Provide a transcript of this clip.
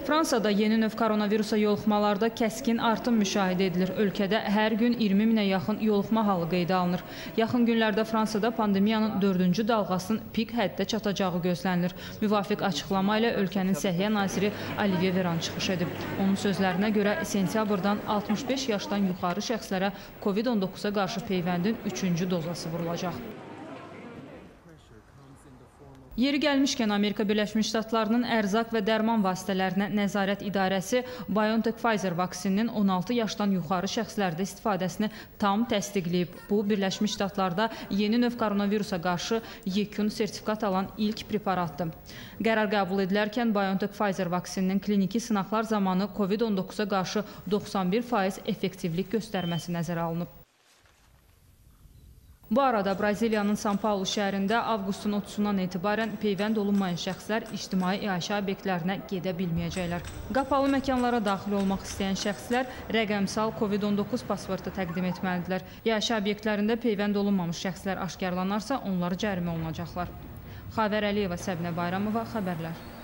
Fransada yeni növ koronavirusa yoluxmalarda kəskin artım müşahidə edilir. Ölkədə hər gün 20 minə yaxın yoluxma halı qeydə alınır. Yaxın günlərdə Fransada pandemiyanın 4-cü dalğasının pik həddə çatacağı gözlənilir. Müvafiq açıqlama ilə ölkənin Səhiyyə naziri Olivier Véran çıxış edib. Onun sözlərinə görə sentyabrdan 65 yaşdan yuxarı şəxslərə COVID-19-a qarşı peyvəndin 3-cü dozası vurulacaq. Yeri gəlmişkən, Amerika Birləşmiş Ştatlarının ərzaq və dərman vasitələrinə nəzarət idarəsi BioNTech Pfizer vaksininin 16 yaşdan yuxarı şəxslərdə istifadəsini tam təsdiqləyib. Bu, Birləşmiş Ştatlarda yeni növ koronavirusa qarşı yekun sertifikat alan ilk preparatdır. Qərar qəbul edilərkən BioNTech Pfizer vaksininin kliniki sınaqlar zamanı COVID-19-a qarşı 91% effektivlik göstərməsi nəzərə alınıb. Bu arada Braziliyanın São Paulo şəhərində avqustun 30-dan etibarən peyvənd olunmayan şəxslər ictimai iaşə obyektlərinə gedə bilməyəcəklər. Qapalı məkanlara daxil olmaq istəyən şəxslər rəqəmsal COVID-19 pasportu təqdim etməlidirlər. İaşə obyektlərində peyvənd olunmamış şəxslər aşkarlanarsa, onları cərimə olunacaqlar. Xavər Əliyeva, Səbinə Bayramova, xəbərlər.